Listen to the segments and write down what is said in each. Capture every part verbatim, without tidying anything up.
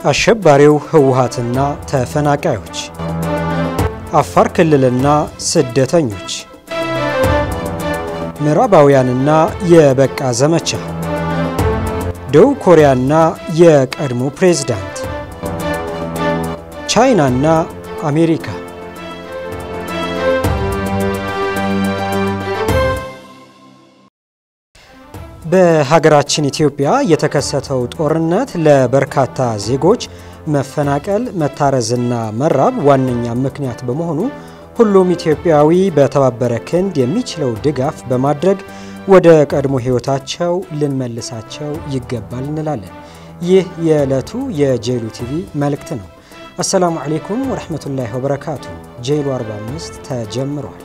አሸባሪው ህወሓትና ተፈናቃዮች አፋር ክልልና ስደተኞች ምዕራባውያንና የበቃ ዘመቻ ደቡብ ኮሪያና የቀድሞ ፕሬዝዳንት ቻይናና አሜሪካ በሀገራችን ኢትዮጵያ የተከሰተው ጦርነት ለበርካታ ዜጎች መፈናቀል መታረዝና መራብ ዋነኛ ምክንያት በመሆኑ ሁሉም ኢትዮጵያዊ በተባበረ ክንድ የሚችለው ድጋፍ በማድረግ ወደ ቀድሞ ህይወታቸው ልንመልሳቸው ይገባል እንላለን። ይህ የዕለቱ የጄይሉ ቲቪ መልእክት ነው። አሰላሙ አለይኩም ወራህመቱላሂ ወበረካቱ። ጄይሉ አርባ አምስት ተጀምሯል።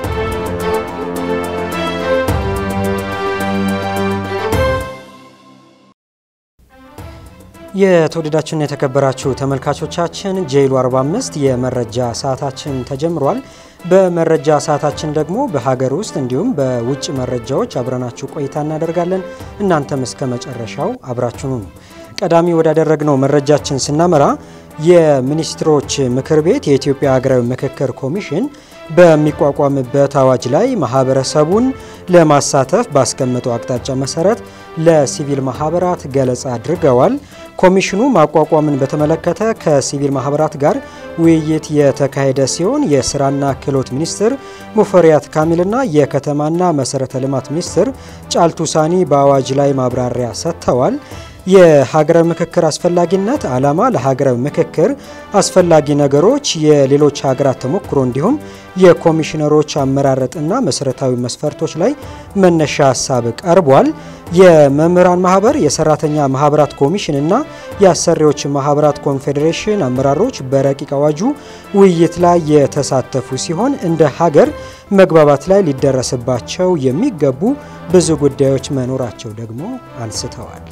የተወደዳችሁና የተከበራችሁ ተመልካቾቻችን ጄይሉ አርባ አምስት የመረጃ ሰዓታችን ተጀምሯል። በመረጃ ሰዓታችን ደግሞ በሀገር ውስጥ እንዲሁም በውጭ መረጃዎች አብረናችሁ ቆይታ እናደርጋለን። እናንተም እስከ መጨረሻው አብራችሁኑ ነው። ቀዳሚ ወዳደረግነው መረጃችን ስናመራ የሚኒስትሮች ምክር ቤት የኢትዮጵያ ሀገራዊ ምክክር ኮሚሽን በሚቋቋምበት አዋጅ ላይ ማህበረሰቡን ለማሳተፍ ባስቀመጠው አቅጣጫ መሰረት ለሲቪል ማህበራት ገለጻ አድርገዋል። ኮሚሽኑ ማቋቋምን በተመለከተ ከሲቪል ማህበራት ጋር ውይይት የተካሄደ ሲሆን የስራና ክህሎት ሚኒስትር ሙፈሪያት ካሚልና የከተማና መሰረተ ልማት ሚኒስትር ጫልቱ ሳኒ በአዋጅ ላይ ማብራሪያ ሰጥተዋል። የሀገራዊ ምክክር አስፈላጊነት ዓላማ ለሀገራዊ ምክክር አስፈላጊ ነገሮች የሌሎች ሀገራት ተሞክሮ እንዲሁም የኮሚሽነሮች አመራረጥና መሰረታዊ መስፈርቶች ላይ መነሻ ሐሳብ ቀርቧል። የመምህራን ማህበር የሰራተኛ ማህበራት ኮሚሽንና የአሰሪዎች ማህበራት ኮንፌዴሬሽን አመራሮች በረቂቅ አዋጁ ውይይት ላይ የተሳተፉ ሲሆን እንደ ሀገር መግባባት ላይ ሊደረስባቸው የሚገቡ ብዙ ጉዳዮች መኖራቸው ደግሞ አንስተዋል።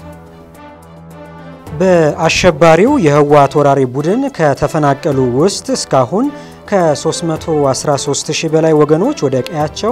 በአሸባሪው የህወሓት ወራሪ ቡድን ከተፈናቀሉ ውስጥ እስካሁን ከ313 ሺህ በላይ ወገኖች ወደ ቀያቸው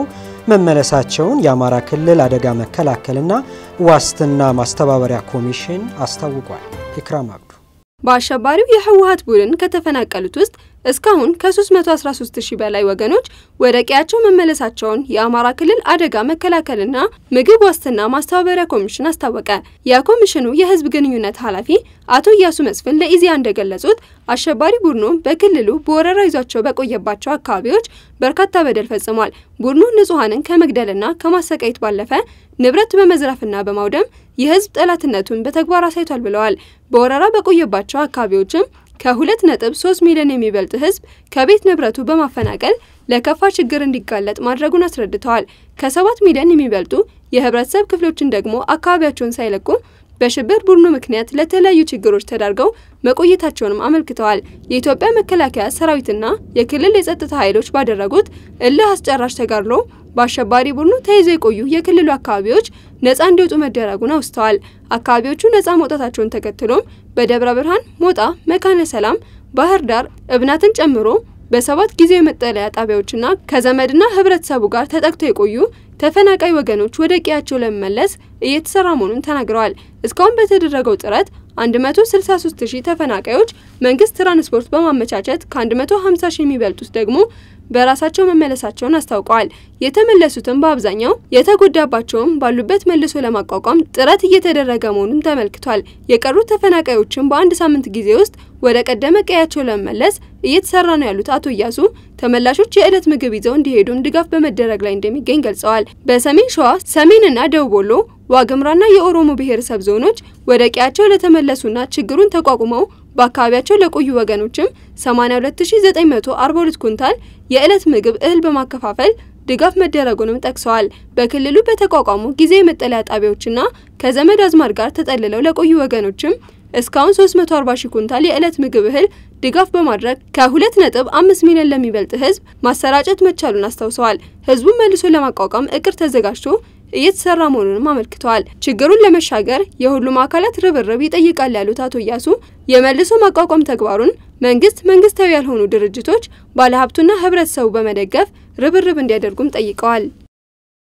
መመለሳቸውን የአማራ ክልል አደጋ መከላከልና ዋስትና ማስተባበሪያ ኮሚሽን አስታውቋል። ኢክራም አብዱ በአሸባሪው የህወሓት ቡድን ከተፈናቀሉት ውስጥ እስካሁን ከ313 ሺህ በላይ ወገኖች ወደ ቀያቸው መመለሳቸውን የአማራ ክልል አደጋ መከላከልና ምግብ ዋስትና ማስተባበሪያ ኮሚሽን አስታወቀ። የኮሚሽኑ የህዝብ ግንኙነት ኃላፊ አቶ ያሱ መስፍን ለኢዜአ እንደገለጹት አሸባሪ ቡድኑ በክልሉ በወረራ ይዟቸው በቆየባቸው አካባቢዎች በርካታ በደል ፈጽሟል። ቡድኑ ንጹሃንን ከመግደልና ከማሰቃየት ባለፈ ንብረት በመዝረፍና በማውደም የህዝብ ጠላትነቱን በተግባር አሳይቷል ብለዋል። በወረራ በቆየባቸው አካባቢዎችም ከሁለት ነጥብ ሶስት ሚሊዮን የሚበልጥ ህዝብ ከቤት ንብረቱ በማፈናቀል ለከፋ ችግር እንዲጋለጥ ማድረጉን አስረድተዋል። ከሰባት ሚሊዮን የሚበልጡ የህብረተሰብ ክፍሎችን ደግሞ አካባቢያቸውን ሳይለቁ በሽብር ቡድኑ ምክንያት ለተለያዩ ችግሮች ተዳርገው መቆየታቸውንም አመልክተዋል። የኢትዮጵያ መከላከያ ሰራዊትና የክልል የጸጥታ ኃይሎች ባደረጉት እልህ አስጨራሽ ተጋድሎ በአሸባሪ ቡድኑ ተይዘው የቆዩ የክልሉ አካባቢዎች ነፃ እንዲወጡ መደረጉን አውስተዋል። አካባቢዎቹ ነፃ መውጣታቸውን ተከትሎም በደብረ ብርሃን፣ ሞጣ፣ መካነ ሰላም፣ ባህር ዳር፣ እብናትን ጨምሮ በሰባት ጊዜያዊ መጠለያ ጣቢያዎችና ከዘመድና ህብረተሰቡ ጋር ተጠቅተው የቆዩ ተፈናቃይ ወገኖች ወደ ቀያቸው ለመመለስ እየተሰራ መሆኑን ተናግረዋል። እስካሁን በተደረገው ጥረት አንድ መቶ ስልሳ ሶስት ሺህ ተፈናቃዮች መንግስት ትራንስፖርት በማመቻቸት ከ150 ሺህ የሚበልጡት ደግሞ በራሳቸው መመለሳቸውን አስታውቀዋል። የተመለሱትም በአብዛኛው የተጎዳባቸውም ባሉበት መልሶ ለማቋቋም ጥረት እየተደረገ መሆኑን ተመልክቷል። የቀሩት ተፈናቃዮችም በአንድ ሳምንት ጊዜ ውስጥ ወደ ቀደመ ቀያቸው ለመመለስ እየተሰራ ነው ያሉት አቶ ያሱ ተመላሾች የዕለት ምግብ ይዘው እንዲሄዱም ድጋፍ በመደረግ ላይ እንደሚገኝ ገልጸዋል። በሰሜን ሸዋ፣ ሰሜንና ደቡብ ወሎ፣ ዋግምራና የኦሮሞ ብሔረሰብ ዞኖች ወደ ቀያቸው ለተመለሱና ችግሩን ተቋቁመው በአካባቢያቸው ለቆዩ ወገኖችም ሰማንያ ሁለት ሺህ ዘጠኝ መቶ አርባ ሁለት ኩንታል የዕለት ምግብ እህል በማከፋፈል ድጋፍ መደረጉንም ጠቅሰዋል። በክልሉ በተቋቋሙ ጊዜያዊ መጠለያ ጣቢያዎችና ከዘመድ አዝማድ ጋር ተጠልለው ለቆዩ ወገኖችም እስካሁን ሶስት መቶ አርባ ሺህ ኩንታል የዕለት ምግብ እህል ድጋፍ በማድረግ ከሁለት ነጥብ አምስት ሚሊዮን ለሚበልጥ ህዝብ ማሰራጨት መቻሉን አስታውሰዋል። ህዝቡን መልሶ ለማቋቋም እቅድ ተዘጋጅቶ እየተሰራ መሆኑንም አመልክተዋል። ችግሩን ለመሻገር የሁሉም አካላት ርብርብ ይጠይቃል ያሉት አቶ ያሱ የመልሶ ማቋቋም ተግባሩን መንግስት፣ መንግስታዊ ያልሆኑ ድርጅቶች፣ ባለሀብቱና ህብረተሰቡ በመደገፍ ርብርብ እንዲያደርጉም ጠይቀዋል።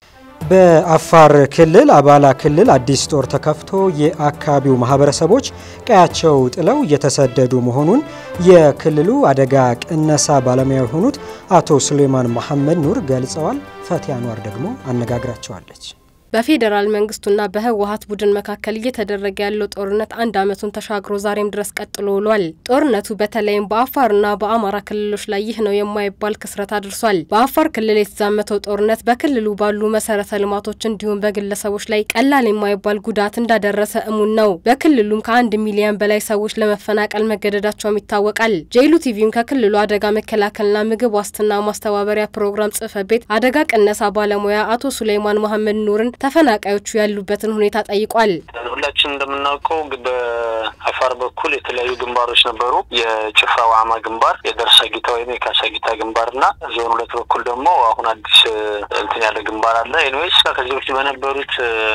በአፋር ክልል አብአላ ክልል አዲስ ጦር ተከፍቶ የአካባቢው ማህበረሰቦች ቀያቸው ጥለው እየተሰደዱ መሆኑን የክልሉ አደጋ ቅነሳ ባለሙያ የሆኑት አቶ ሱሌማን መሐመድ ኑር ገልጸዋል። ፈቲያኗር ደግሞ አነጋግራቸዋለች። በፌደራል መንግስቱና በህወሓት ቡድን መካከል እየተደረገ ያለው ጦርነት አንድ አመቱን ተሻግሮ ዛሬም ድረስ ቀጥሎ ውሏል። ጦርነቱ በተለይም በአፋርና በአማራ ክልሎች ላይ ይህ ነው የማይባል ክስረት አድርሷል። በአፋር ክልል የተዛመተው ጦርነት በክልሉ ባሉ መሰረተ ልማቶች እንዲሁም በግለሰቦች ላይ ቀላል የማይባል ጉዳት እንዳደረሰ እሙን ነው። በክልሉም ከአንድ ሚሊዮን በላይ ሰዎች ለመፈናቀል መገደዳቸውም ይታወቃል። ጄይሉ ቲቪም ከክልሉ አደጋ መከላከልና ምግብ ዋስትና ማስተባበሪያ ፕሮግራም ጽሕፈት ቤት አደጋ ቅነሳ ባለሙያ አቶ ሱሌማን መሐመድ ኑርን ተፈናቃዮቹ ያሉበትን ሁኔታ ጠይቋል። ሁላችን እንደምናውቀው በአፋር በኩል የተለያዩ ግንባሮች ነበሩ። የጭፍራው አማ ግንባር፣ የደርሳጊታ ወይም የካሳጊታ ግንባርና ዞን ሁለት በኩል ደግሞ አሁን አዲስ እንትን ያለ ግንባር አለ። ኤኒዌይስ ከዚህ በፊት በነበሩት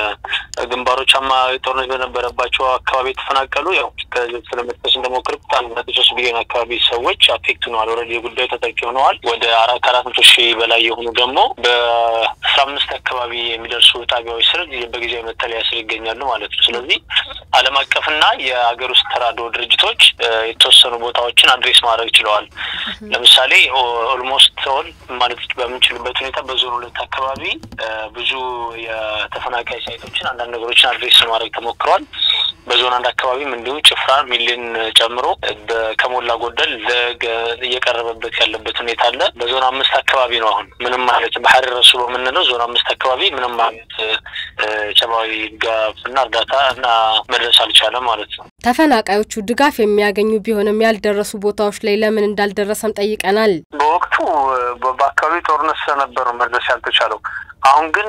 ግንባሮች አማ ጦርነት በነበረባቸው አካባቢ ተፈናቀሉ። ያው ከዚህ ስለመጥተስ እንደሞከርኩት አንድ ነጥብ ሶስት ቢሊዮን አካባቢ ሰዎች አፌክት ሆነዋል። ኦልሬዲ የጉዳዩ ተጠቂ ሆነዋል። ወደ አራት መቶ ሺህ በላይ የሆኑ ደግሞ በአስራ አምስት አካባቢ የሚደርሱ ጣቢያዎች ስር በጊዜያዊ መጠለያ ስር ይገኛሉ ማለት ነው። ስለዚህ ዓለም አቀፍና የሀገር ውስጥ ተራድኦ ድርጅቶች የተወሰኑ ቦታዎችን አድሬስ ማድረግ ችለዋል። ለምሳሌ ኦልሞስት ኦል ማለት በምንችልበት ሁኔታ በዞን ሁለት አካባቢ ብዙ የተፈናቃይ ሳይቶችን አንዳንድ ነገሮችን አድሬስ ማድረግ ተሞክሯል። በዞን አንድ አካባቢም እንዲሁ ጭፍራ ሚሊዮን ጨምሮ ከሞላ ጎደል እየቀረበበት ያለበት ሁኔታ አለ። በዞን አምስት አካባቢ ነው አሁን ምንም ማለት ባህር ረሱ በመነለው ዞን አምስት አካባቢ ምንም ማለት ጨባዊ ጋፍና እርዳታ እና መድረስ አልቻለም ማለት ነው። ተፈናቃዮቹ ድጋፍ የሚያገኙ ቢሆንም ያልደረሱ ቦታዎች ላይ ለምን እንዳልደረሰም ጠይቀናል። በወቅቱ በአካባቢ ጦርነት ስለነበር መድረስ ያልተቻለው አሁን ግን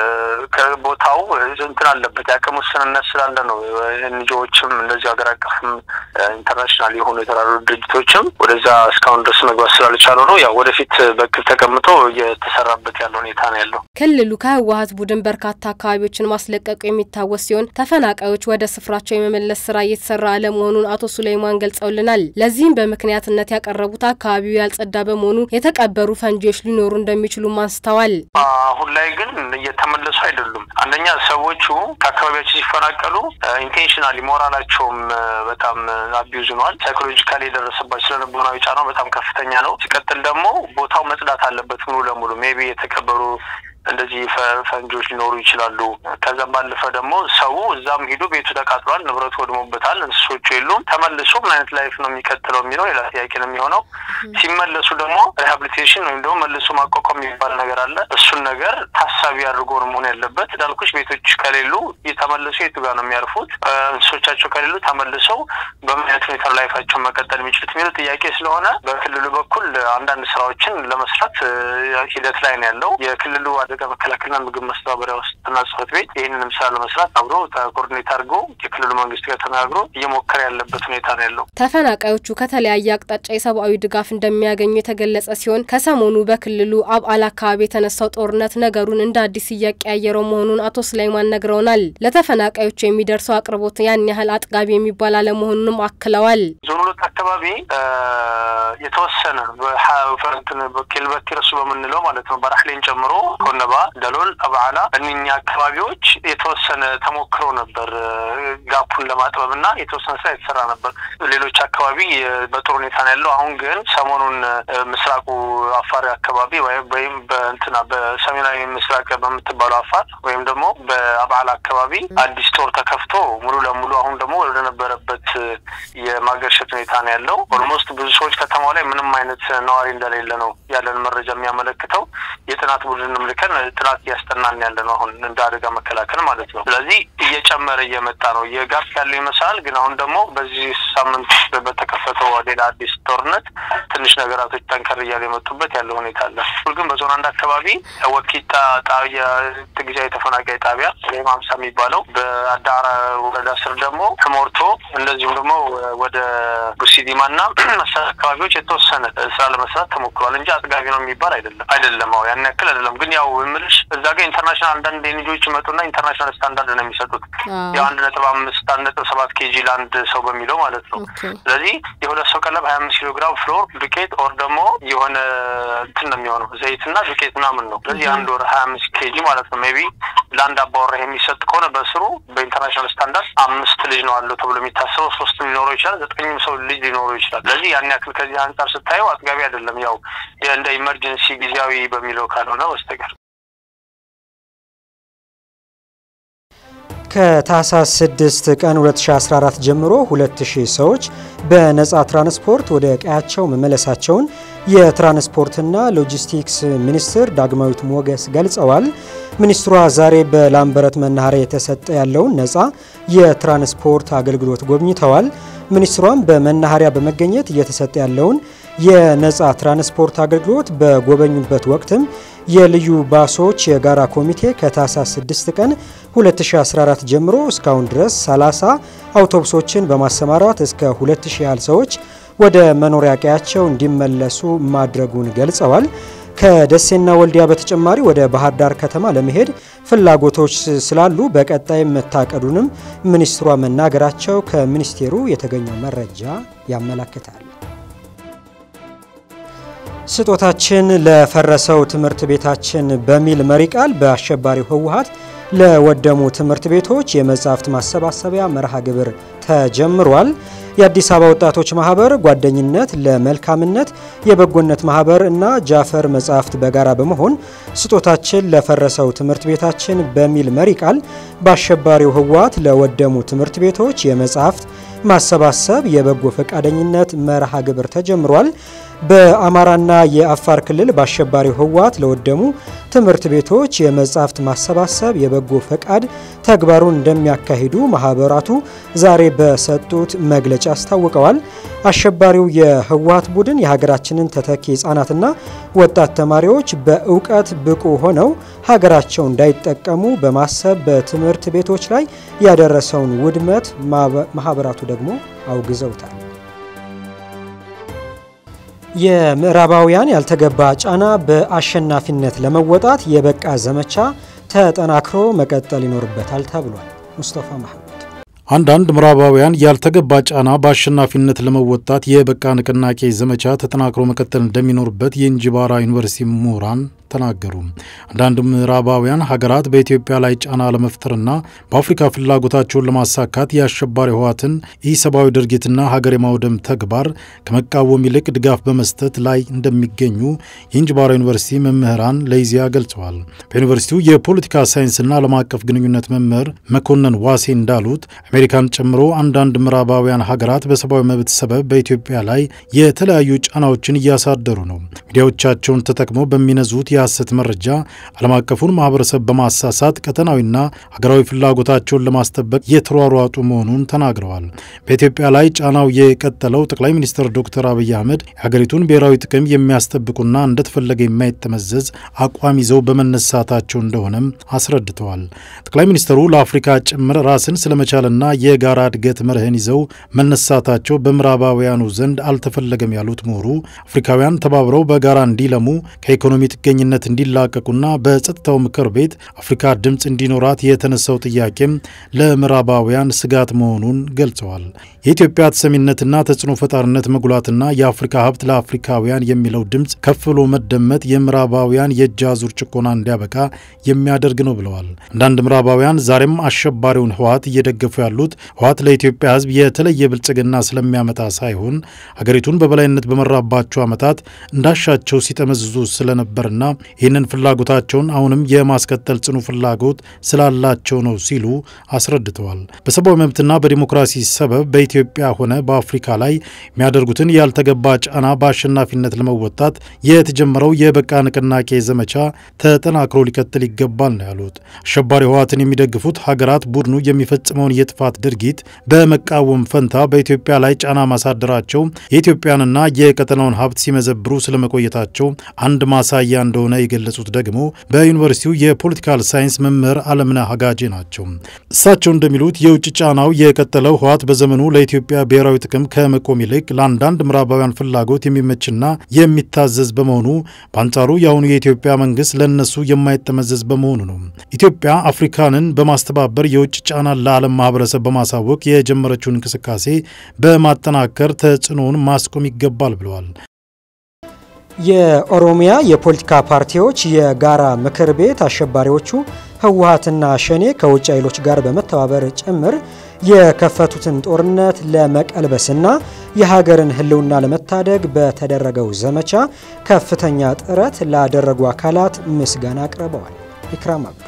ከቦታው እንትን አለበት ያቀሙ ስንነስ ስላለ ነው። እንጆችም እንደዚህ ሀገር አቀፍም ኢንተርናሽናል የሆኑ የተራድኦ ድርጅቶችም ወደዛ እስካሁን ድረስ መግባት ስላልቻሉ ነው። ያው ወደፊት በክል ተቀምጦ እየተሰራበት ያለው ሁኔታ ነው ያለው። ክልሉ ከህወሓት ቡድን በርካታ አካባቢዎችን ማስለቀቁ የሚታወስ ሲሆን ተፈናቃዮች ወደ ስፍራቸው የመመለስ ስራ እየተሰራ አለመሆኑን አቶ ሱሌማን ገልጸውልናል። ለዚህም በምክንያትነት ያቀረቡት አካባቢው ያልጸዳ በመሆኑ የተቀበሩ ፈንጂዎች ሊኖሩ እንደሚችሉ ማንስተዋል። አሁን ላይ ግን እየተመለሱ አይደሉም። አንደኛ ሰዎቹ ከአካባቢያቸው ሲፈናቀሉ ኢንቴንሽናሊ ሞራላቸውም በጣም አቢዩዝ ሆኗል። ሳይኮሎጂካሊ የደረሰባቸው ስለነበረው ጫናው በጣም ከፍተኛ ነው። ሲቀጥል ደግሞ ቦታው መጽዳት አለበት ሙሉ ለሙሉ ሜቢ የተቀበሩ እንደዚህ ፈንጆች ሊኖሩ ይችላሉ። ከዛም ባለፈ ደግሞ ሰው እዛም ሄዶ ቤቱ ተቃጥሏል፣ ንብረቱ ወድሞበታል፣ እንስሶቹ የሉም። ተመልሶ ምን አይነት ላይፍ ነው የሚከተለው የሚለው ሌላ ጥያቄ ነው የሚሆነው። ሲመለሱ ደግሞ ሪሃቢሊቴሽን ወይም ደግሞ መልሶ ማቋቋም የሚባል ነገር አለ። እሱን ነገር ታሳቢ አድርጎ ነው መሆን ያለበት። ዳልኩሽ ቤቶች ከሌሉ የተመለሱ የቱ ጋር ነው የሚያርፉት? እንስሶቻቸው ከሌሉ ተመልሰው በምን አይነት ሁኔታ ላይፋቸውን መቀጠል የሚችሉት የሚለው ጥያቄ ስለሆነ በክልሉ በኩል አንዳንድ ስራዎችን ለመስራት ሂደት ላይ ነው ያለው። የክልሉ አደጋ መከላከልና ምግብ ማስተባበሪያ ዋስትና ጽሕፈት ቤት ይሄንንም ስራ ለመስራት አብሮ ኮኦርዲኔት አድርጎ የክልሉ መንግስት ጋር ተናግሮ እየሞከረ ያለበት ሁኔታ ነው ያለው። ተፈናቃዮቹ ከተለያየ አቅጣጫ የሰብአዊ ድጋፍ እንደሚያገኙ የተገለጸ ሲሆን ከሰሞኑ በክልሉ አብአላ አካባቢ የተነሳው ጦርነት ነገሩን እንደ አዲስ እያቀያየረው መሆኑን አቶ ሱሌማን ነግረውናል። ለተፈናቃዮቹ የሚደርሰው አቅርቦት ያን ያህል አጥጋቢ የሚባል አለመሆኑንም አክለዋል። ዞን ሁለት አካባቢ የተወሰነ በሐፈርትን በክልበት ረሱ በመንለው ማለት ነው በራህሌን ጨምሮ ኮነባ ደሎል አብአላ እነኛ አካባቢዎች የተወሰነ ተሞክሮ ነበር ጋፑን ለማጥበብና የተወሰነ ስራ የተሰራ ነበር። ሌሎች አካባቢ በጥሩ ሁኔታ ነው ያለው። አሁን ግን ሰሞኑን ምስራቁ አፋር አካባቢ ወይም በእንትና በሰሜናዊ ምስራቅ በመትባለው አፋር ወይም ደግሞ በአብአላ አካባቢ አዲስ ጦር ተከፍቶ ሙሉ ለሙሉ አሁን ደግሞ ወደ ነበረበት የማገርሸት ሁኔታ ነው ያለው። ኦልሞስት ብዙ ሰዎች ከተማው ላይ ምንም አይነት ነዋሪ እንደሌለ ነው ያለን መረጃ የሚያመለክተው። የጥናት ቡድን ምልከን ጥናት ያስጠናን ያለ ነው አሁን እንደ አደጋ መከላከል ማለት ነው። ስለዚህ እየጨመረ እየመጣ ነው። የጋፕ ያለው ይመስላል። ግን አሁን ደግሞ በዚህ ሳምንት በተከፈተው ሌላ አዲስ ጦርነት ትንሽ ነገራቶች ጠንከር እያሉ የመጡበት ያለው ሁኔታ አለ። ሁሉም በዞን አንድ አካባቢ ወኪታ ጣቢያ ትግዛይ ተፈናቃይ ጣቢያ ወይም አምሳ የሚባለው በአዳራ ወረዳ ስር ደግሞ ተሞርቶ እንደዚሁም ደግሞ ወደ ወደ ጉሲዲማና መሰል አካባቢዎች የተወሰነ ስራ ለመስራት ተሞክሯል እንጂ አጥጋቢ ነው የሚባል አይደለም አይደለም አው ያን ያክል አይደለም ግን ያው ምልሽ እዛ ጋር ኢንተርናሽናል አንዳንድ የልጆች መጡና ኢንተርናሽናል ስታንዳርድ ነው የሚሰጡት ያ አንድ ነጥብ አምስት አንድ ነጥብ ሰባት ኬጂ ላንድ ሰው በሚለው ማለት ነው ስለዚህ የሁለት ሰው ቀለብ ሃያ አምስት ኪሎ ግራም ፍሎር ዱቄት ኦር ደግሞ የሆነ እንትን ነው የሚሆነው ዘይትና ዱቄት ምናምን ነው ስለዚህ አንድ ወር ሃያ አምስት ኬጂ ማለት ነው ሜቢ ላንድ አባወራ የሚሰጥ ከሆነ በስሩ በኢንተርናሽናል ስታንዳርድ አምስት ልጅ ነው አለው ተብሎ የሚታሰበው ሶስት ሊኖረው ይችላል ዘጠኝም ሰው ልጅ ሊኖረው ይችላል ስለዚህ ያን ያክል ከዚህ አንፃር ስታየው አጥጋቢ አይደለም ያው እንደ ኢመርጀንሲ ጊዜያዊ በሚለው ካልሆነ በስተቀር ከታህሳስ ስድስት ቀን ሁለት ሺህ አስራ አራት ጀምሮ ሁለት ሺህ ሰዎች በነጻ ትራንስፖርት ወደ ቀያቸው መመለሳቸውን የትራንስፖርትና ሎጂስቲክስ ሚኒስትር ዳግማዊት ሞገስ ገልጸዋል። ሚኒስትሯ ዛሬ በላምበረት መናኸሪያ የተሰጠ ያለውን ነጻ የትራንስፖርት አገልግሎት ጎብኝተዋል። ሚኒስትሯም በመናኸሪያ በመገኘት እየተሰጠ ያለውን የነጻ ትራንስፖርት አገልግሎት በጎበኙበት ወቅትም የልዩ ባሶች የጋራ ኮሚቴ ከታህሳስ ስድስት ቀን ሁለት ሺህ አስራ አራት ጀምሮ እስካሁን ድረስ ሰላሳ አውቶቡሶችን በማሰማራት እስከ ሁለት ሺህ ያህል ሰዎች ወደ መኖሪያ ቀያቸው እንዲመለሱ ማድረጉን ገልጸዋል። ከደሴና ወልዲያ በተጨማሪ ወደ ባህር ዳር ከተማ ለመሄድ ፍላጎቶች ስላሉ በቀጣይ መታቀዱንም ሚኒስትሯ መናገራቸው ከሚኒስቴሩ የተገኘው መረጃ ያመለክታል። ስጦታችን ለፈረሰው ትምህርት ቤታችን በሚል መሪ ቃል በአሸባሪው ህወሓት ለወደሙ ትምህርት ቤቶች የመጻሕፍት ማሰባሰቢያ መርሃ ግብር ተጀምሯል። የአዲስ አበባ ወጣቶች ማህበር ጓደኝነት ለመልካምነት የበጎነት ማህበር እና ጃፈር መጻሕፍት በጋራ በመሆን ስጦታችን ለፈረሰው ትምህርት ቤታችን በሚል መሪ ቃል በአሸባሪው ህወሓት ለወደሙ ትምህርት ቤቶች የመጻሕፍት ማሰባሰብ የበጎ ፈቃደኝነት መርሃ ግብር ተጀምሯል። በአማራና የአፋር ክልል በአሸባሪው ህወሓት ለወደሙ ትምህርት ቤቶች የመጻሕፍት ማሰባሰብ የበጎ ፈቃድ ተግባሩን እንደሚያካሂዱ ማህበራቱ ዛሬ በሰጡት መግለጫ አስታውቀዋል። አሸባሪው የህወሓት ቡድን የሀገራችንን ተተኪ ህጻናትና ወጣት ተማሪዎች በእውቀት ብቁ ሆነው ሀገራቸው እንዳይጠቀሙ በማሰብ በትምህርት ቤቶች ላይ ያደረሰውን ውድመት ማህበራቱ ደግሞ አውግዘውታል። የምዕራባውያን ያልተገባ ጫና በአሸናፊነት ለመወጣት የበቃ ዘመቻ ተጠናክሮ መቀጠል ይኖርበታል ተብሏል። ሙስጠፋ መሐመድ አንዳንድ ምዕራባውያን ያልተገባ ጫና በአሸናፊነት ለመወጣት የበቃ ንቅናቄ ዘመቻ ተጠናክሮ መቀጠል እንደሚኖርበት የእንጂባራ ዩኒቨርሲቲ ምሁራን ተናገሩ። አንዳንድ ምዕራባውያን ሀገራት በኢትዮጵያ ላይ ጫና ለመፍጠርና በአፍሪካ ፍላጎታቸውን ለማሳካት የአሸባሪ ህወሓትን ኢሰብአዊ ድርጊትና ሀገር የማውደም ተግባር ከመቃወም ይልቅ ድጋፍ በመስጠት ላይ እንደሚገኙ የእንጂባራ ዩኒቨርሲቲ መምህራን ለኢዜአ ገልጸዋል። በዩኒቨርሲቲው የፖለቲካ ሳይንስና ዓለም አቀፍ ግንኙነት መምህር መኮንን ዋሴ እንዳሉት አሜሪካን ጨምሮ አንዳንድ ምዕራባውያን ሀገራት በሰብአዊ መብት ሰበብ በኢትዮጵያ ላይ የተለያዩ ጫናዎችን እያሳደሩ ነው። ሚዲያዎቻቸውን ተጠቅመው በሚነዙት የሐሰት መረጃ ዓለም አቀፉን ማህበረሰብ በማሳሳት ቀጠናዊና ሀገራዊ ፍላጎታቸውን ለማስጠበቅ የተሯሯጡ መሆኑን ተናግረዋል። በኢትዮጵያ ላይ ጫናው የቀጠለው ጠቅላይ ሚኒስትር ዶክተር አብይ አህመድ የሀገሪቱን ብሔራዊ ጥቅም የሚያስጠብቁና እንደተፈለገ የማይተመዘዝ አቋም ይዘው በመነሳታቸው እንደሆነም አስረድተዋል። ጠቅላይ ሚኒስትሩ ለአፍሪካ ጭምር ራስን ስለመቻልና የጋራ እድገት መርህን ይዘው መነሳታቸው በምዕራባውያኑ ዘንድ አልተፈለገም ያሉት ምሁሩ አፍሪካውያን ተባብረው በጋራ እንዲለሙ ከኢኮኖሚ ጥገኝነት እንዲላቀቁና በጸጥታው ምክር ቤት አፍሪካ ድምጽ እንዲኖራት የተነሳው ጥያቄም ለምዕራባውያን ስጋት መሆኑን ገልጸዋል። የኢትዮጵያ ተሰሚነትና ተጽዕኖ ፈጣሪነት መጉላትና የአፍሪካ ሀብት ለአፍሪካውያን የሚለው ድምጽ ከፍሎ መደመጥ የምዕራባውያን የእጅ አዙር ጭቆና እንዲያበቃ የሚያደርግ ነው ብለዋል። አንዳንድ ምዕራባውያን ዛሬም አሸባሪውን ህወሓት እየደገፉ ያሉት ህወሓት ለኢትዮጵያ ህዝብ የተለየ ብልጽግና ስለሚያመጣ ሳይሆን ሀገሪቱን በበላይነት በመራባቸው ዓመታት እንዳሻቸው ሲጠመዝዙ ስለነበርና ይህንን ፍላጎታቸውን አሁንም የማስቀጠል ጽኑ ፍላጎት ስላላቸው ነው ሲሉ አስረድተዋል። በሰብአዊ መብትና በዲሞክራሲ ሰበብ በኢትዮጵያ ሆነ በአፍሪካ ላይ የሚያደርጉትን ያልተገባ ጫና በአሸናፊነት ለመወጣት የተጀመረው የበቃ ንቅናቄ ዘመቻ ተጠናክሮ ሊቀጥል ይገባል ነው ያሉት። አሸባሪ ህወሓትን የሚደግፉት ሀገራት ቡድኑ የሚፈጽመውን የጥፋት ድርጊት በመቃወም ፈንታ በኢትዮጵያ ላይ ጫና ማሳደራቸው የኢትዮጵያንና የቀጠናውን ሀብት ሲመዘብሩ ስለመቆየታቸው አንድ ማሳያ እንደሆነ እንደሆነ የገለጹት ደግሞ በዩኒቨርሲቲው የፖለቲካል ሳይንስ መምህር አለምና ሀጋጂ ናቸው። እሳቸው እንደሚሉት የውጭ ጫናው የቀጠለው ህወሓት በዘመኑ ለኢትዮጵያ ብሔራዊ ጥቅም ከመቆም ይልቅ ለአንዳንድ ምዕራባውያን ፍላጎት የሚመችና የሚታዘዝ በመሆኑ በአንጻሩ የአሁኑ የኢትዮጵያ መንግስት ለነሱ የማይተመዘዝ በመሆኑ ነው። ኢትዮጵያ አፍሪካንን በማስተባበር የውጭ ጫና ለዓለም ማህበረሰብ በማሳወቅ የጀመረችውን እንቅስቃሴ በማጠናከር ተጽዕኖውን ማስቆም ይገባል ብለዋል። የኦሮሚያ የፖለቲካ ፓርቲዎች የጋራ ምክር ቤት አሸባሪዎቹ ህወሓትና ሸኔ ከውጭ ኃይሎች ጋር በመተባበር ጭምር የከፈቱትን ጦርነት ለመቀልበስና የሀገርን ህልውና ለመታደግ በተደረገው ዘመቻ ከፍተኛ ጥረት ላደረጉ አካላት ምስጋና አቅርበዋል። ኢክራም አብዱ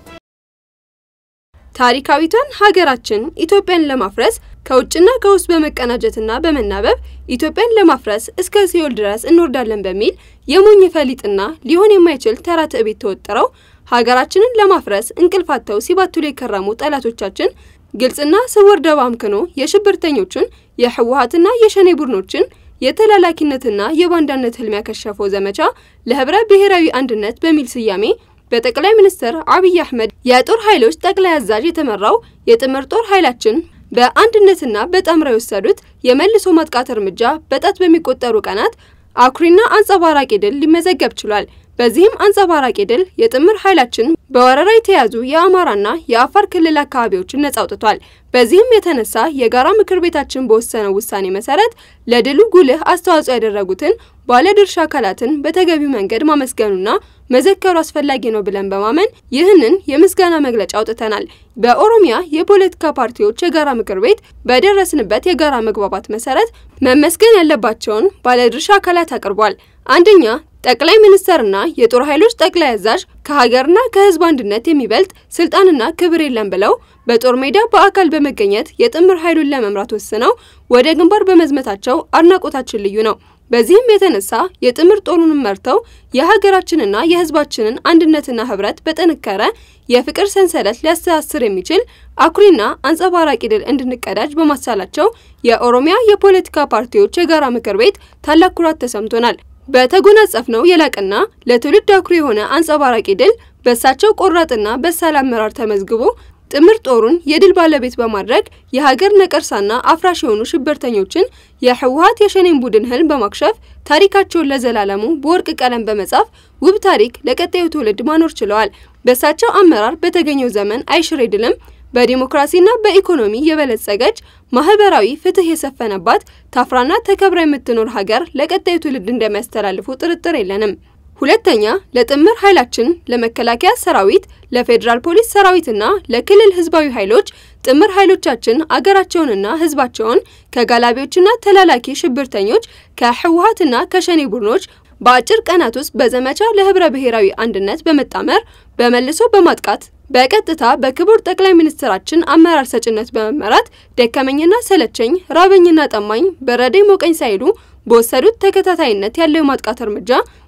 ታሪካዊቷን ሀገራችን ኢትዮጵያን ለማፍረስ ከውጭና ከውስጥ በመቀናጀትና በመናበብ ኢትዮጵያን ለማፍረስ እስከ ሲኦል ድረስ እንወርዳለን በሚል የሞኝ ፈሊጥና ሊሆን የማይችል ተራ ትዕቢት ተወጥረው ሀገራችንን ለማፍረስ እንቅልፋተው ሲባቱል የከረሙ ጠላቶቻችን ግልጽና ስውር ደባምክኖ የሽብርተኞችን የህወሓትና የሸኔ ቡድኖችን የተላላኪነትና የባንዳነት ህልም ያከሸፈው ዘመቻ ለህብረ ብሔራዊ አንድነት በሚል ስያሜ በጠቅላይ ሚኒስትር አብይ አህመድ የጦር ኃይሎች ጠቅላይ አዛዥ የተመራው የጥምር ጦር ኃይላችን በአንድነትና በጣምራ የወሰዱት የመልሶ ማጥቃት እርምጃ በጣት በሚቆጠሩ ቀናት አኩሪና አንጸባራቂ ድል ሊመዘገብ ችሏል። በዚህም አንጸባራቂ ድል የጥምር ኃይላችን በወረራ የተያዙ የአማራና የአፋር ክልል አካባቢዎችን ነጻ አውጥቷል። በዚህም የተነሳ የጋራ ምክር ቤታችን በወሰነው ውሳኔ መሰረት ለድሉ ጉልህ አስተዋጽኦ ያደረጉትን ባለድርሻ አካላትን በተገቢው መንገድ ማመስገኑና መዘከሩ አስፈላጊ ነው ብለን በማመን ይህንን የምስጋና መግለጫ አውጥተናል። በኦሮሚያ የፖለቲካ ፓርቲዎች የጋራ ምክር ቤት በደረስንበት የጋራ መግባባት መሰረት መመስገን ያለባቸውን ባለድርሻ አካላት አቅርቧል። አንደኛ ጠቅላይ ሚኒስትርና የጦር ኃይሎች ጠቅላይ አዛዥ ከሀገርና ከህዝብ አንድነት የሚበልጥ ስልጣንና ክብር የለም ብለው በጦር ሜዳ በአካል በመገኘት የጥምር ኃይሉን ለመምራት ወስነው ወደ ግንባር በመዝመታቸው አድናቆታችን ልዩ ነው። በዚህም የተነሳ የጥምር ጦሩን መርተው የሀገራችንና የህዝባችንን አንድነትና ህብረት በጠንከረ የፍቅር ሰንሰለት ሊያስተሳስር የሚችል አኩሪና አንጸባራቂ ድል እንድንቀዳጅ በማሳላቸው የኦሮሚያ የፖለቲካ ፓርቲዎች የጋራ ምክር ቤት ታላቅ ኩራት ተሰምቶናል። በተጎናጸፍነው የላቀና ለትውልድ አኩሪ የሆነ አንጸባራቂ ድል በሳቸው ቆራጥና በሳል አመራር ተመዝግቦ ጥምር ጦሩን የድል ባለቤት በማድረግ የሀገር ነቀርሳና አፍራሽ የሆኑ ሽብርተኞችን የህወሓት የሸኔን ቡድን ህልም በማክሸፍ ታሪካቸውን ለዘላለሙ በወርቅ ቀለም በመጻፍ ውብ ታሪክ ለቀጣዩ ትውልድ ማኖር ችለዋል። በሳቸው አመራር በተገኘው ዘመን አይሽሬ ድልም በዲሞክራሲና በኢኮኖሚ የበለጸገች ማህበራዊ ፍትህ የሰፈነባት ታፍራና ተከብራ የምትኖር ሀገር ለቀጣዩ ትውልድ እንደሚያስተላልፉ ጥርጥር የለንም። ሁለተኛ ለጥምር ኃይላችን ለመከላከያ ሰራዊት፣ ለፌደራል ፖሊስ ሰራዊትና ለክልል ህዝባዊ ኃይሎች ጥምር ኃይሎቻችን አገራቸውንና ህዝባቸውን ከጋላቢዎችና ተላላኪ ሽብርተኞች ከህወሓትና ከሸኔ ቡድኖች በአጭር ቀናት ውስጥ በዘመቻ ለህብረ ብሔራዊ አንድነት በመጣመር በመልሶ በማጥቃት በቀጥታ በክቡር ጠቅላይ ሚኒስትራችን አመራር ሰጭነት በመመራት ደከመኝና ሰለቸኝ ራበኝና ጠማኝ በረደኝ ሞቀኝ ሳይሉ በወሰዱት ተከታታይነት ያለው ማጥቃት እርምጃ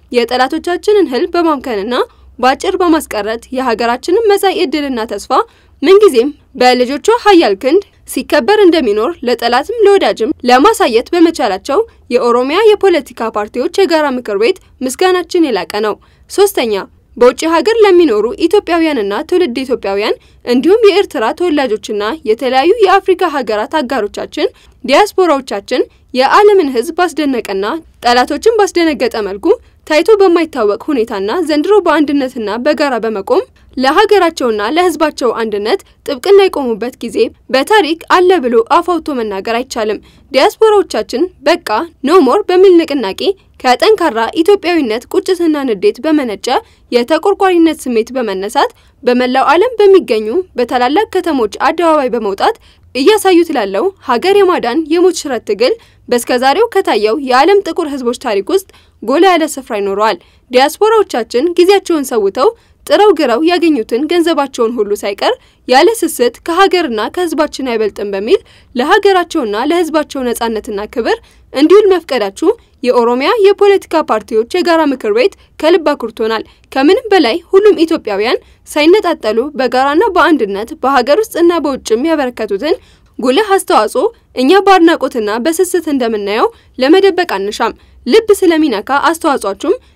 የጠላቶቻችንን ህልም በማምከንና ባጭር በማስቀረት የሀገራችንን መጻኢ ዕድልና ተስፋ ምንጊዜም በልጆቿ ኃያል ክንድ ሲከበር እንደሚኖር ለጠላትም ለወዳጅም ለማሳየት በመቻላቸው የኦሮሚያ የፖለቲካ ፓርቲዎች የጋራ ምክር ቤት ምስጋናችን የላቀ ነው። ሶስተኛ በውጭ ሀገር ለሚኖሩ ኢትዮጵያውያንና ትውልድ ኢትዮጵያውያን እንዲሁም የኤርትራ ተወላጆችና የተለያዩ የአፍሪካ ሀገራት አጋሮቻችን ዲያስፖራዎቻችን የዓለምን ህዝብ ባስደነቀና ጠላቶችን ባስደነገጠ መልኩ ታይቶ በማይታወቅ ሁኔታና ዘንድሮ በአንድነትና በጋራ በመቆም ለሀገራቸውና ለህዝባቸው አንድነት ጥብቅና የቆሙበት ጊዜ በታሪክ አለ ብሎ አፋውቶ መናገር አይቻልም። ዲያስፖራዎቻችን በቃ ኖ ሞር በሚል ንቅናቄ ከጠንካራ ኢትዮጵያዊነት ቁጭትና ንዴት በመነጨ የተቆርቋሪነት ስሜት በመነሳት በመላው ዓለም በሚገኙ በታላላቅ ከተሞች አደባባይ በመውጣት እያሳዩት ላለው ሀገር የማዳን የሞት ሽረት ትግል በስከዛሬው ከታየው የዓለም ጥቁር ህዝቦች ታሪክ ውስጥ ጎላ ያለ ስፍራ ይኖረዋል። ዲያስፖራዎቻችን ጊዜያቸውን ሰውተው ጥረው ግረው ያገኙትን ገንዘባቸውን ሁሉ ሳይቀር ያለ ስስት ከሀገርና ከህዝባችን አይበልጥም በሚል ለሀገራቸውና ለህዝባቸው ነጻነትና ክብር እንዲውል መፍቀዳችሁ የኦሮሚያ የፖለቲካ ፓርቲዎች የጋራ ምክር ቤት ከልብ አኩርቶናል። ከምንም በላይ ሁሉም ኢትዮጵያውያን ሳይነጣጠሉ በጋራና በአንድነት በሀገር ውስጥና በውጭም ያበረከቱትን ጉልህ አስተዋጽኦ እኛ ባድናቆትና በስስት እንደምናየው ለመደበቅ አንሻም። ልብ ስለሚነካ አስተዋጽኦአችሁም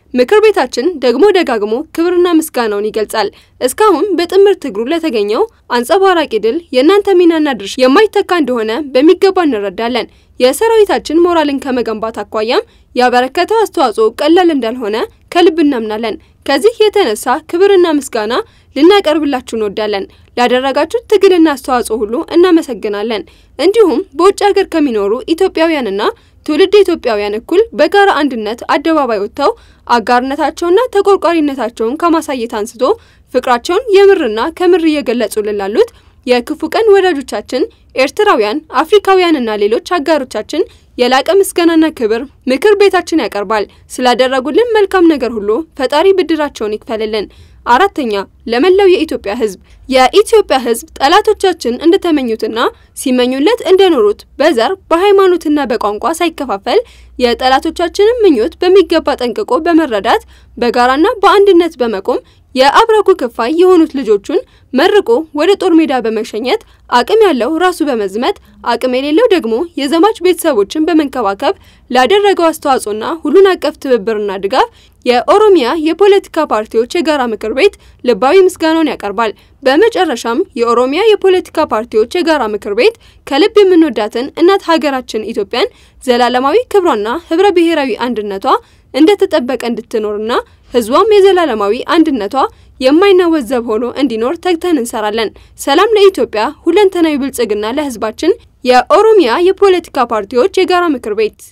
ምክር ቤታችን ደግሞ ደጋግሞ ክብርና ምስጋናውን ይገልጻል። እስካሁን በጥምር ትግሩ ለተገኘው አንጸባራቂ ድል የእናንተ ሚናና ድርሻ የማይተካ እንደሆነ በሚገባ እንረዳለን። የሰራዊታችን ሞራልን ከመገንባት አኳያም ያበረከተው አስተዋጽኦ ቀላል እንዳልሆነ ከልብ እናምናለን። ከዚህ የተነሳ ክብርና ምስጋና ልናቀርብላችሁ እንወዳለን። ላደረጋችሁት ትግልና አስተዋጽኦ ሁሉ እናመሰግናለን። እንዲሁም በውጭ ሀገር ከሚኖሩ ኢትዮጵያውያንና ትውልድ ኢትዮጵያውያን እኩል በጋራ አንድነት አደባባይ ወጥተው አጋርነታቸውና ተቆርቋሪነታቸውን ከማሳየት አንስቶ ፍቅራቸውን የምርና ከምር እየገለጹልን ላሉት የክፉ ቀን ወዳጆቻችን ኤርትራውያን፣ አፍሪካውያንና ሌሎች አጋሮቻችን የላቀ ምስጋናና ክብር ምክር ቤታችን ያቀርባል። ስላደረጉልን መልካም ነገር ሁሉ ፈጣሪ ብድራቸውን ይክፈልልን። አራተኛ ለመላው የኢትዮጵያ ሕዝብ የኢትዮጵያ ሕዝብ ጠላቶቻችን እንደተመኙትና ሲመኙለት እንደኖሩት በዘር በሃይማኖትና በቋንቋ ሳይከፋፈል የጠላቶቻችንን ምኞት በሚገባ ጠንቅቆ በመረዳት በጋራና በአንድነት በመቆም የአብራኩ ክፋይ የሆኑት ልጆቹን መርቆ ወደ ጦር ሜዳ በመሸኘት አቅም ያለው ራሱ በመዝመት አቅም የሌለው ደግሞ የዘማች ቤተሰቦችን በመንከባከብ ላደረገው አስተዋጽኦና ሁሉን አቀፍ ትብብርና ድጋፍ የኦሮሚያ የፖለቲካ ፓርቲዎች የጋራ ምክር ቤት ልባዊ ምስጋናውን ያቀርባል። በመጨረሻም የኦሮሚያ የፖለቲካ ፓርቲዎች የጋራ ምክር ቤት ከልብ የምንወዳትን እናት ሀገራችን ኢትዮጵያን ዘላለማዊ ክብሯና ህብረ ብሔራዊ አንድነቷ እንደተጠበቀ እንድትኖርና ህዝቧም የዘላለማዊ አንድነቷ የማይናወዘብ ሆኖ እንዲኖር ተግተን እንሰራለን። ሰላም ለኢትዮጵያ፣ ሁለንተናዊ ብልጽግና ለህዝባችን። የኦሮሚያ የፖለቲካ ፓርቲዎች የጋራ ምክር ቤት።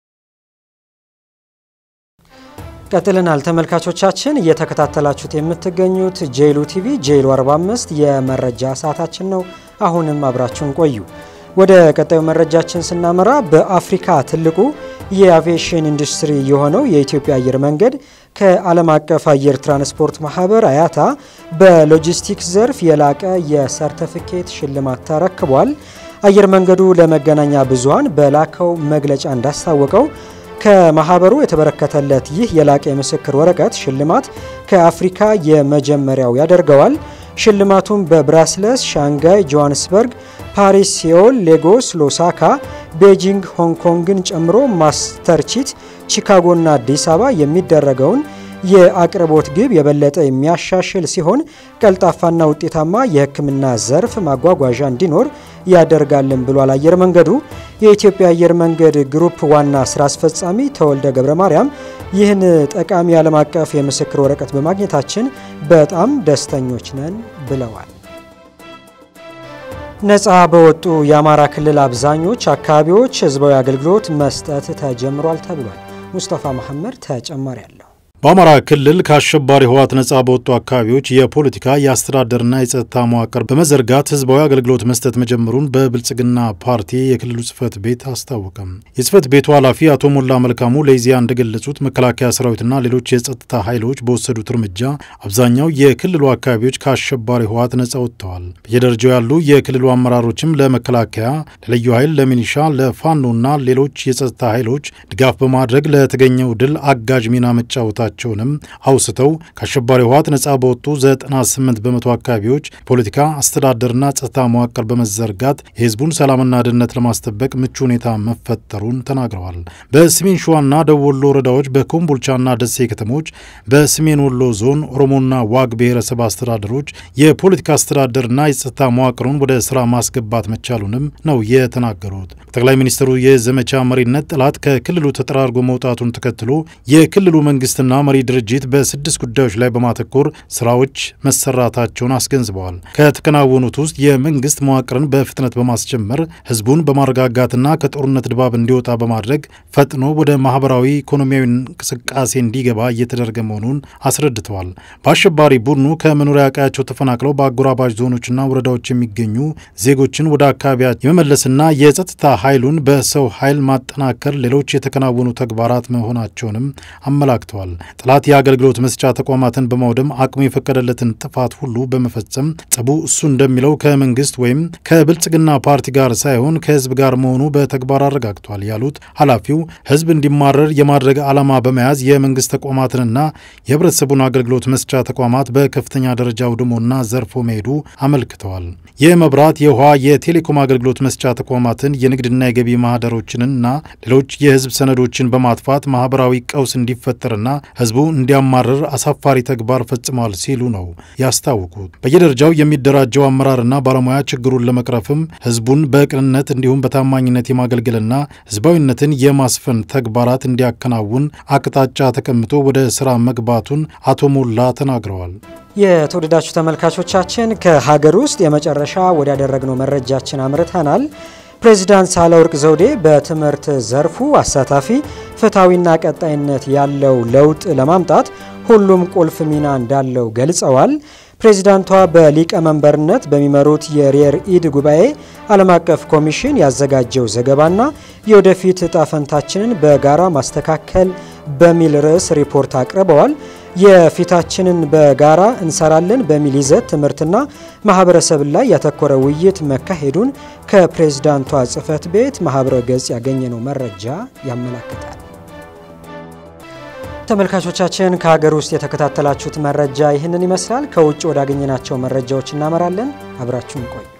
ቀጥለናል ተመልካቾቻችን፣ እየተከታተላችሁት የምትገኙት ጄይሉ ቲቪ ጄይሉ አርባ አምስት የመረጃ ሰዓታችን ነው። አሁንም አብራችሁን ቆዩ። ወደ ቀጣዩ መረጃችን ስናመራ በአፍሪካ ትልቁ የአቪዬሽን ኢንዱስትሪ የሆነው የኢትዮጵያ አየር መንገድ ከዓለም አቀፍ አየር ትራንስፖርት ማህበር አያታ በሎጂስቲክስ ዘርፍ የላቀ የሰርቲፊኬት ሽልማት ተረክቧል። አየር መንገዱ ለመገናኛ ብዙሃን በላከው መግለጫ እንዳስታወቀው ከማህበሩ የተበረከተለት ይህ የላቀ የምስክር ወረቀት ሽልማት ከአፍሪካ የመጀመሪያው ያደርገዋል። ሽልማቱም በብራስለስ፣ ሻንጋይ፣ ጆሃንስበርግ፣ ፓሪስ፣ ሲኦል፣ ሌጎስ፣ ሎሳካ፣ ቤጂንግ፣ ሆንግ ኮንግን ጨምሮ ማስተርቺት፣ ቺካጎና አዲስ አበባ የሚደረገውን የአቅርቦት ግብ የበለጠ የሚያሻሽል ሲሆን ቀልጣፋና ውጤታማ የሕክምና ዘርፍ ማጓጓዣ እንዲኖር ያደርጋልን ብሏል አየር መንገዱ። የኢትዮጵያ አየር መንገድ ግሩፕ ዋና ስራ አስፈጻሚ ተወልደ ገብረ ማርያም ይህን ጠቃሚ ዓለም አቀፍ የምስክር ወረቀት በማግኘታችን በጣም ደስተኞች ነን ብለዋል። ነፃ በወጡ የአማራ ክልል አብዛኞች አካባቢዎች ህዝባዊ አገልግሎት መስጠት ተጀምሯል ተብሏል። ሙስጠፋ መሐመድ ተጨማሪ ያለው በአማራ ክልል ከአሸባሪ ህወሓት ነፃ በወጡ አካባቢዎች የፖለቲካ የአስተዳደርና የጸጥታ መዋቅር በመዘርጋት ህዝባዊ አገልግሎት መስጠት መጀመሩን በብልጽግና ፓርቲ የክልሉ ጽህፈት ቤት አስታወቀ። የጽህፈት ቤቱ ኃላፊ አቶ ሞላ መልካሙ ለኢዜአ እንደገለጹት መከላከያ ሰራዊትና ሌሎች የጸጥታ ኃይሎች በወሰዱት እርምጃ አብዛኛው የክልሉ አካባቢዎች ከአሸባሪ ህወሓት ነፃ ወጥተዋል። በየደረጃው ያሉ የክልሉ አመራሮችም ለመከላከያ፣ ለልዩ ኃይል፣ ለሚሊሻ፣ ለፋኖና ሌሎች የጸጥታ ኃይሎች ድጋፍ በማድረግ ለተገኘው ድል አጋዥ ሚና መጫወታቸው ቸውንም አውስተው ከአሸባሪ ህወሓት ነፃ በወጡ ዘጠና ስምንት በመቶ አካባቢዎች ፖለቲካ አስተዳደርና ጸጥታ መዋቅር በመዘርጋት የህዝቡን ሰላምና ደህንነት ለማስጠበቅ ምቹ ሁኔታ መፈጠሩን ተናግረዋል። በሰሜን ሸዋና ደቡብ ወሎ ወረዳዎች በኮምቦልቻና ደሴ ከተሞች፣ በሰሜን ወሎ ዞን ኦሮሞና ዋግ ብሔረሰብ አስተዳደሮች የፖለቲካ አስተዳደርና የጸጥታ መዋቅሩን ወደ ስራ ማስገባት መቻሉንም ነው የተናገሩት። ጠቅላይ ሚኒስትሩ የዘመቻ መሪነት ጥላት ከክልሉ ተጠራርጎ መውጣቱን ተከትሎ የክልሉ መንግስትና መሪ ድርጅት በስድስት ጉዳዮች ላይ በማተኮር ስራዎች መሰራታቸውን አስገንዝበዋል። ከተከናወኑት ውስጥ የመንግስት መዋቅርን በፍጥነት በማስጀመር ህዝቡን በማረጋጋትና ከጦርነት ድባብ እንዲወጣ በማድረግ ፈጥኖ ወደ ማህበራዊ ኢኮኖሚያዊ እንቅስቃሴ እንዲገባ እየተደረገ መሆኑን አስረድተዋል። በአሸባሪ ቡድኑ ከመኖሪያ ቀያቸው ተፈናቅለው በአጎራባች ዞኖችና ወረዳዎች የሚገኙ ዜጎችን ወደ አካባቢያቸው የመመለስና የጸጥታ ኃይሉን በሰው ኃይል ማጠናከር ሌሎች የተከናወኑ ተግባራት መሆናቸውንም አመላክተዋል። ጥላት የአገልግሎት መስጫ ተቋማትን በማውደም አቅሙ የፈቀደለትን ጥፋት ሁሉ በመፈጸም ጸቡ እሱ እንደሚለው ከመንግስት ወይም ከብልጽግና ፓርቲ ጋር ሳይሆን ከህዝብ ጋር መሆኑ በተግባር አረጋግጧል ያሉት ኃላፊው ህዝብ እንዲማረር የማድረግ ዓላማ በመያዝ የመንግስት ተቋማትንና የህብረተሰቡን አገልግሎት መስጫ ተቋማት በከፍተኛ ደረጃ አውድሞና ዘርፎ መሄዱ አመልክተዋል። የመብራት፣ የውሃ፣ የቴሌኮም አገልግሎት መስጫ ተቋማትን፣ የንግድና የገቢ ማህደሮችንና ሌሎች የህዝብ ሰነዶችን በማጥፋት ማህበራዊ ቀውስ እንዲፈጠርና ህዝቡ እንዲያማርር አሳፋሪ ተግባር ፈጽሟል ሲሉ ነው ያስታወቁት። በየደረጃው የሚደራጀው አመራርና ባለሙያ ችግሩን ለመቅረፍም ህዝቡን በቅንነት እንዲሁም በታማኝነት የማገልገልና ህዝባዊነትን የማስፈን ተግባራት እንዲያከናውን አቅጣጫ ተቀምጦ ወደ ስራ መግባቱን አቶ ሞላ ተናግረዋል። የተወደዳችሁ ተመልካቾቻችን ከሀገር ውስጥ የመጨረሻ ወደ ያደረግነው መረጃችን አምርተናል። ፕሬዝዳንት ሳህለወርቅ ዘውዴ በትምህርት ዘርፉ አሳታፊ ፍትሃዊና ቀጣይነት ያለው ለውጥ ለማምጣት ሁሉም ቁልፍ ሚና እንዳለው ገልጸዋል። ፕሬዝዳንቷ በሊቀመንበርነት በሚመሩት የሪየር ኢድ ጉባኤ ዓለም አቀፍ ኮሚሽን ያዘጋጀው ዘገባና የወደፊት ዕጣ ፈንታችንን በጋራ ማስተካከል በሚል ርዕስ ሪፖርት አቅርበዋል። የፊታችንን በጋራ እንሰራለን በሚል ይዘት ትምህርትና ማህበረሰብ ላይ ያተኮረ ውይይት መካሄዱን ከፕሬዝዳንቷ ጽፈት ቤት ማህበረ ገጽ ያገኘነው መረጃ ያመለክታል። ተመልካቾቻችን ከሀገር ውስጥ የተከታተላችሁት መረጃ ይህንን ይመስላል። ከውጭ ወዳገኘናቸው መረጃዎች እናመራለን። አብራችሁን ቆዩ።